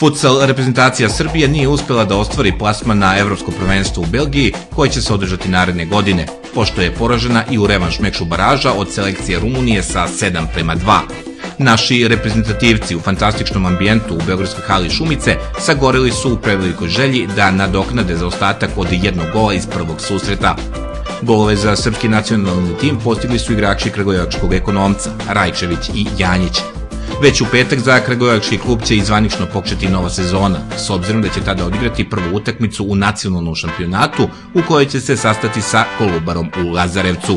Futsal reprezentacija Srbije nije uspjela da ostvari plasman na Evropsko prvenstvo u Belgiji, koje će se održati naredne godine, pošto je poražena i u revanš meču baraža od selekcije Rumunije sa 7:2. Naši reprezentativci u fantastičnom ambijentu u beogradskoj hali Šumice sagoreli su u prevelikoj želji da nadoknade zaostatak od jednog gola iz prvog susreta. Golove za srpski nacionalni tim postigli su igrači kragujevačkog Ekonomca, Rajčević i Janjić. Već u petak za kragujevački klub će i zvanično početi nova sezona, s obzirom da će tada odigrati prvu utakmicu u nacionalnom šampionatu u kojoj će se sastati sa Kolubarom u Lazarevcu.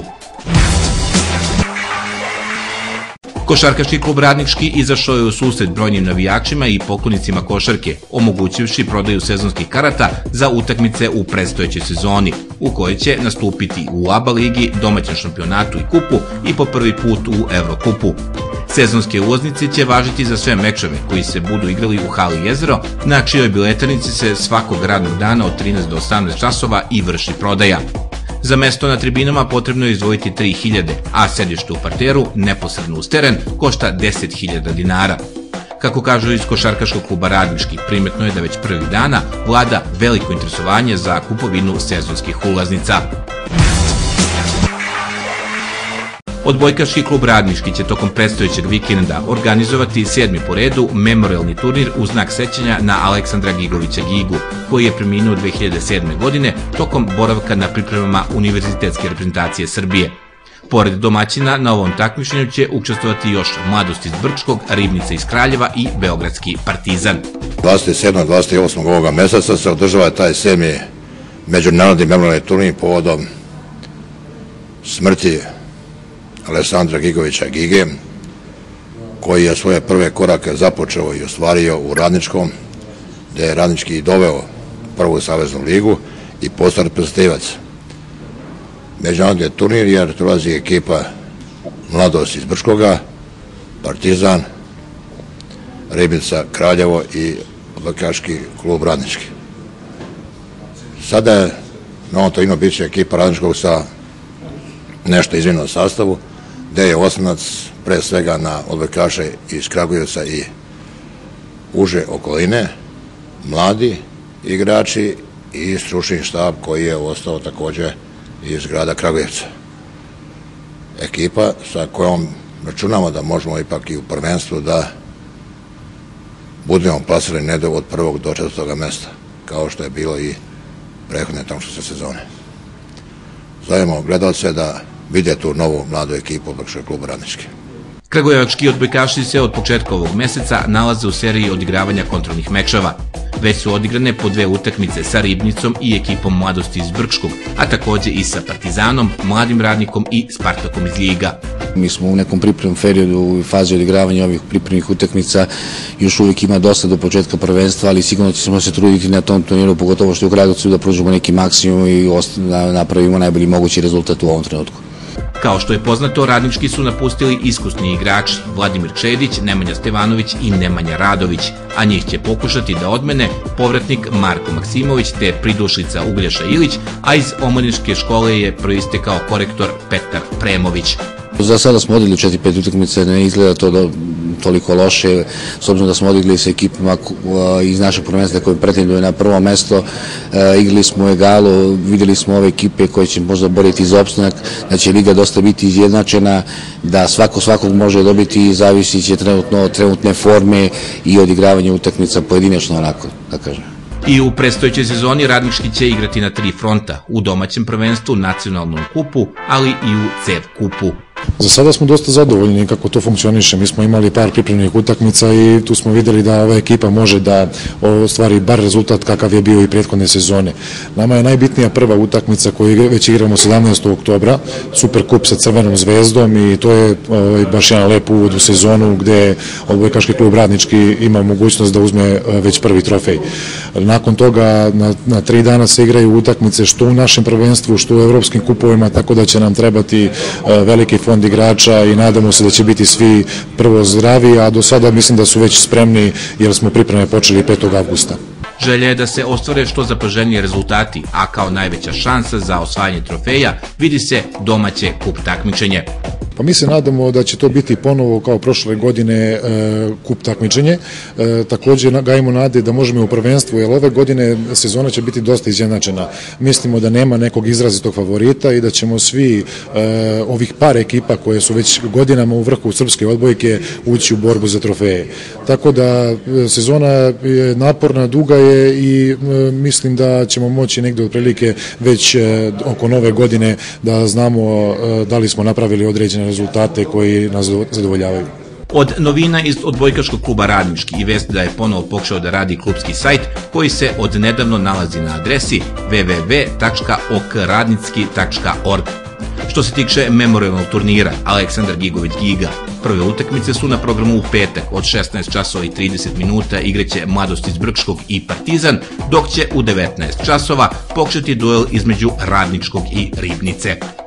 Košarkaški klub Radnički izašao je u susret brojnim navijačima i poklonicima košarke, omogućivši prodaju sezonskih karata za utakmice u predstojećoj sezoni, u kojoj će nastupiti u ABA ligi, domaćem šampionatu i kupu i po prvi put u Evrokupu. Sezonske ulaznice će važiti za sve mečeve koji se budu igrali u hali Jezero, na čijoj biletanici se svakog radnog dana od 13 do 18 časova i vrši prodaja. Za mesto na tribinama potrebno je izdvojiti 3.000, a sedište u parteru, neposredno uz teren, košta 10.000 dinara. Kako kažu iz košarkaškog kluba Radnički, primetno je da već prvih dana vlada veliko interesovanje za kupovinu sezonskih ulaznica. Odbojkaški klub Radnički će tokom predstojećeg vikenda organizovati 7. po redu memorialni turnir u znak sećanja na Aleksandra Gigovića Gigu, koji je preminuo 2007. godine tokom boravka na pripremama Univerzitetske reprezentacije Srbije. Pored domaćina, na ovom takmičenju će učestvovati još Mladost iz Brčkog, Ribnica iz Kraljeva i Beogradski Partizan. 27. i 28. ovoga meseca se održava taj 7. međunarodni memorialni turnir povodom smrti Aleksandra Gigovića Gige, koji je svoje prve korake započeo i ostvario u Radničkom, gde je Radnički doveo prvu saveznu ligu i postao reprezentativac. Međunarodni turnir jer dolazi ekipa Mladost iz Brčkoga, Partizan, Ribnica, Kraljevo i odbojkaški klub Radnički. Sada je na ovom turniru biće ekipa Radničkog sa nešto izmjenom sastavu, gde je osnovac pre svega na odbojkaše iz Kragujevca i uže okoline, mladi igrači i stručni štab koji je ostao takođe iz grada Kragujevca. Ekipa sa kojom računamo da možemo ipak i u prvenstvu da budemo plasirani negde od 1. do 4. mesta, kao što je bilo i prethodne takmičarske sezone. Zovemo gledalce da vide tu novu mladu ekipu odbojkaškog kluba Radnički. Kragujevački odbojkaši se od početka ovog meseca nalaze u seriji odigravanja kontrolnih mečeva. Već su odigrane po 2 utakmice sa Ribnicom i ekipom Mladosti iz Brčkog, a takođe i sa Partizanom, Mladim Radnikom i Spartakom iz Ljiga. Mi smo u nekom pripremnom periodu u fazi odigravanja ovih pripremnih utakmica, još uvijek ima dosta do početka prvenstva, ali sigurno ćemo se truditi na tom turniru, pogotovo što je u Kragujevcu, da pružimo neki maksimum i napravimo najbolji mogući rezultat u ovom trenutku. Kao što je poznato, Radnički su napustili iskusni igrači Vladimir Čedić, Nemanja Stevanović i Nemanja Radović, a njih će pokušati da odmene povratnik Marko Maksimović te pridušlica Uglješa Ilić, a iz omladinske škole je proistekao korektor Petar Premović. Za sada smo odigli 4-5 utakmice, ne izgleda to toliko loše, s obzirom da smo odigli sa ekipama iz našeg prvenstva koji pretenduju na prvo mesto, igrali smo u egalu, videli smo ove ekipe koje će možda boriti za opstanak, da će liga dosta biti izjednačena, da svakog može dobiti i zavisi će trenutne forme i odigravanje utakmica pojedinačno, onako da kažem. I u predstojećoj sezoni Radnički će igrati na 3 fronta, u domaćem prvenstvu, nacionalnom kupu, ali i u CEV kupu. Za sada smo dosta zadovoljni kako to funkcioniše. Mi smo imali par pripremnih utakmica i tu smo videli da ova ekipa može da ostvari bar rezultat kakav je bio i prethodne sezone. Nama je najbitnija prva utakmica koju već igramo 17. oktobra, Superkup sa Crvenom zvezdom i to je baš jedan lep uvod u sezonu gde odbojkaški klub Radnički ima mogućnost da uzme već prvi trofej. Nakon toga na 3 dana se igraju utakmice što u našem prvenstvu, što u evropskim kupovima, tako da će nam trebati veliki fond igrača i nadamo se da će biti svi prvo zdravi, a do sada mislim da su već spremni jer smo pripreme počeli 5. avgusta. Želja je da se ostvare što zapaženije rezultati, a kao najveća šansa za osvajanje trofeja vidi se domaće kup takmičenje. Pa mi se nadamo da će to biti ponovo kao prošle godine kup takmičenje. Također gajimo nade da možemo u prvenstvu, jer ove godine sezona će biti dosta izjednačena. Mislimo da nema nekog izrazitog favorita i da ćemo svi ovih par ekipa koje su već godinama u vrhu srpske odbojke ući u borbu za trofeje. Tako da sezona je naporna, duga je i mislim da ćemo moći negdje otprilike već oko nove godine da znamo da li smo napravili određene rezultate koji nas zadovoljavaju. Od novina iz odbojkaškog kluba Radnički i vest da je ponovo počeo da radi klubski sajt koji se od nedavno nalazi na adresi www.okradnicki.org. Što se tiče memorialnog turnira Aleksandar Gigović Giga, prve utakmice su na programu u petak od 16 časova i 30 minuta igraće Mladost iz Brčkog i Partizan, dok će u 19 časova početi duel između Radničkog i Ribnice.